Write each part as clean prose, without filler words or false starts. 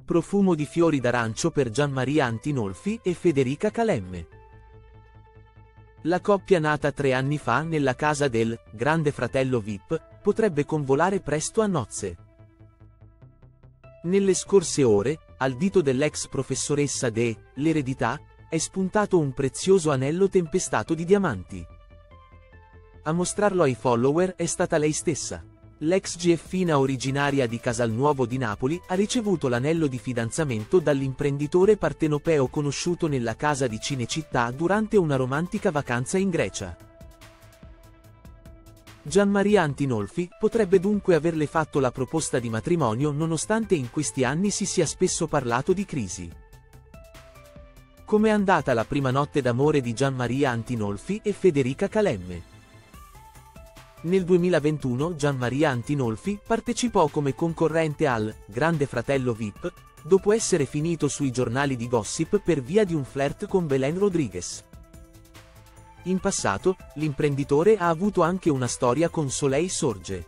Profumo di fiori d'arancio per Gianmaria Antinolfi e Federica Calemme. La coppia nata 3 anni fa nella casa del Grande Fratello VIP potrebbe convolare presto a nozze. Nelle scorse ore, al dito dell'ex professoressa L'Eredità, è spuntato un prezioso anello tempestato di diamanti. A mostrarlo ai follower è stata lei stessa. L'ex GFina originaria di Casalnuovo di Napoli ha ricevuto l'anello di fidanzamento dall'imprenditore partenopeo conosciuto nella casa di Cinecittà durante una romantica vacanza in Grecia. Gianmaria Antinolfi potrebbe dunque averle fatto la proposta di matrimonio nonostante in questi anni si sia spesso parlato di crisi. Com'è andata la prima notte d'amore di Gianmaria Antinolfi e Federica Calemme? Nel 2021 Gianmaria Antinolfi partecipò come concorrente al Grande Fratello VIP, dopo essere finito sui giornali di gossip per via di un flirt con Belen Rodriguez. In passato, l'imprenditore ha avuto anche una storia con Soleil Sorge.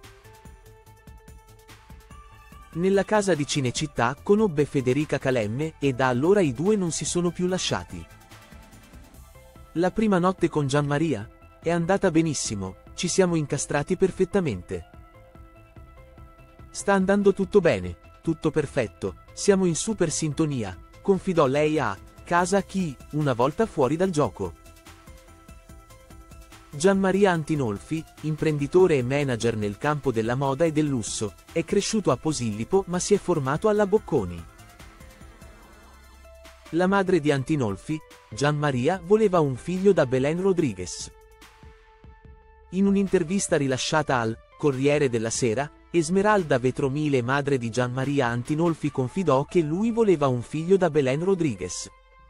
Nella casa di Cinecittà conobbe Federica Calemme e da allora i due non si sono più lasciati. La prima notte con Gianmaria? È andata benissimo. Ci siamo incastrati perfettamente. Sta andando tutto bene, tutto perfetto, siamo in super sintonia, confidò lei a Casa Chi, una volta fuori dal gioco. Gianmaria Antinolfi, imprenditore e manager nel campo della moda e del lusso, è cresciuto a Posillipo ma si è formato alla Bocconi. La madre di Antinolfi, Gianmaria, voleva un figlio da Belen Rodriguez. In un'intervista rilasciata al Corriere della Sera, Esmeralda Vetromile, madre di Gianmaria Antinolfi, confidò che lui voleva un figlio da Belen Rodriguez.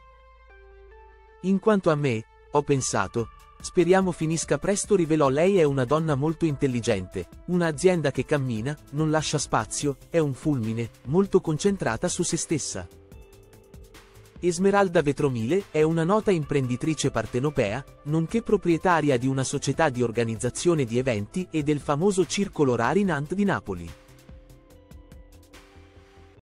In quanto a me, ho pensato, speriamo finisca presto, rivelò lei. È una donna molto intelligente, un'azienda che cammina, non lascia spazio, è un fulmine, molto concentrata su se stessa. Esmeralda Vetromile è una nota imprenditrice partenopea, nonché proprietaria di una società di organizzazione di eventi e del famoso Circolo Rarinant di Napoli.